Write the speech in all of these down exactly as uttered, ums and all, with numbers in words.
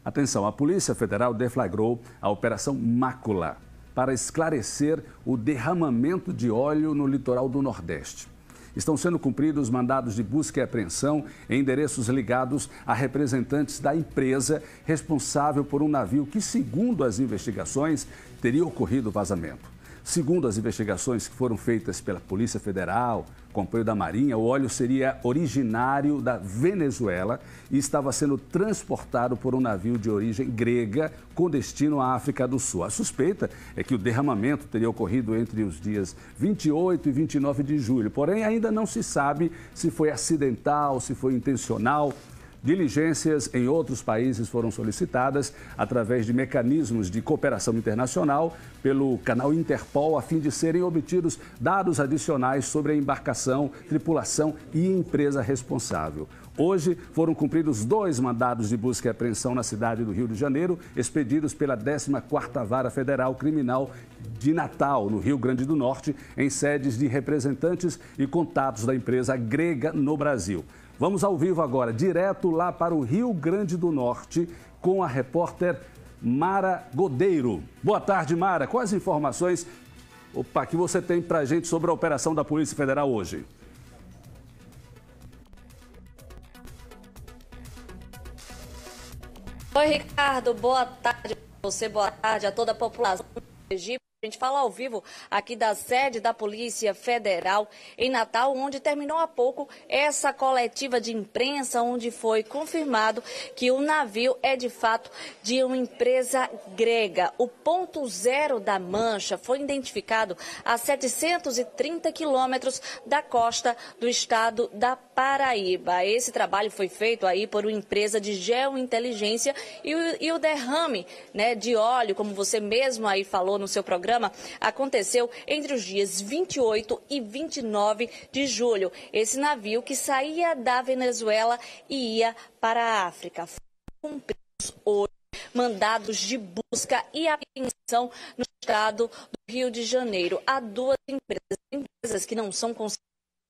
Atenção, a Polícia Federal deflagrou a Operação Mácula para esclarecer o derramamento de óleo no litoral do Nordeste. Estão sendo cumpridos mandados de busca e apreensão em endereços ligados a representantes da empresa responsável por um navio que, segundo as investigações, teria ocorrido vazamento. Segundo as investigações que foram feitas pela Polícia Federal, com apoio da Marinha, o óleo seria originário da Venezuela e estava sendo transportado por um navio de origem grega com destino à África do Sul. A suspeita é que o derramamento teria ocorrido entre os dias vinte e oito e vinte e nove de julho, porém ainda não se sabe se foi acidental, se foi intencional. Diligências em outros países foram solicitadas através de mecanismos de cooperação internacional pelo canal Interpol, a fim de serem obtidos dados adicionais sobre a embarcação, tripulação e empresa responsável. Hoje foram cumpridos dois mandados de busca e apreensão na cidade do Rio de Janeiro, expedidos pela décima quarta Vara Federal Criminal de Natal, no Rio Grande do Norte, em sedes de representantes e contatos da empresa grega no Brasil. Vamos ao vivo agora, direto lá para o Rio Grande do Norte, com a repórter Mara Godeiro. Boa tarde, Mara. Quais informações opa, que você tem para a gente sobre a operação da Polícia Federal hoje? Oi, Ricardo. Boa tarde a você, boa tarde a toda a população do Egito. A gente fala ao vivo aqui da sede da Polícia Federal em Natal, onde terminou há pouco essa coletiva de imprensa, onde foi confirmado que o navio é de fato de uma empresa grega. O ponto zero da mancha foi identificado a setecentos e trinta quilômetros da costa do estado da Paraíba. Esse trabalho foi feito aí por uma empresa de geointeligência e o, e o derrame, né, de óleo, como você mesmo aí falou no seu programa, aconteceu entre os dias vinte e oito e vinte e nove de julho. Esse navio que saía da Venezuela e ia para a África. Foram cumpridos hoje mandados de busca e apreensão no estado do Rio de Janeiro. Há duas empresas, empresas que não são consideradas,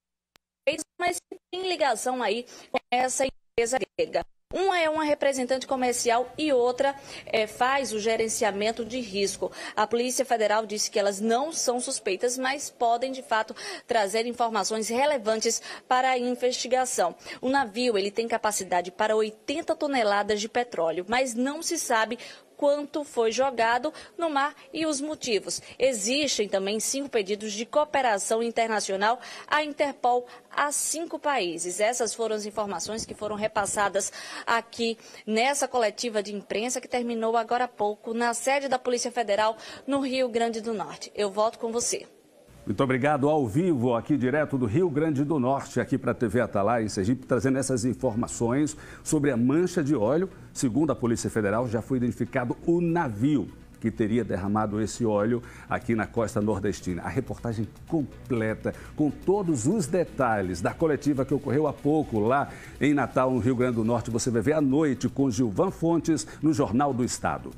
mas que têm ligação aí com essa empresa grega. Uma é uma representante comercial e outra é, faz o gerenciamento de risco. A Polícia Federal disse que elas não são suspeitas, mas podem, de fato, trazer informações relevantes para a investigação. O navio ele tem capacidade para oitenta toneladas de petróleo, mas não se sabe quanto foi jogado no mar e os motivos. Existem também cinco pedidos de cooperação internacional à Interpol a cinco países. Essas foram as informações que foram repassadas aqui nessa coletiva de imprensa que terminou agora há pouco na sede da Polícia Federal no Rio Grande do Norte. Eu volto com você. Muito obrigado, ao vivo, aqui direto do Rio Grande do Norte, aqui para a T V Atalaia em Sergipe, trazendo essas informações sobre a mancha de óleo. Segundo a Polícia Federal, já foi identificado o navio que teria derramado esse óleo aqui na costa nordestina. A reportagem completa, com todos os detalhes da coletiva que ocorreu há pouco lá em Natal, no Rio Grande do Norte, você vai ver à noite com Gilvan Fontes no Jornal do Estado.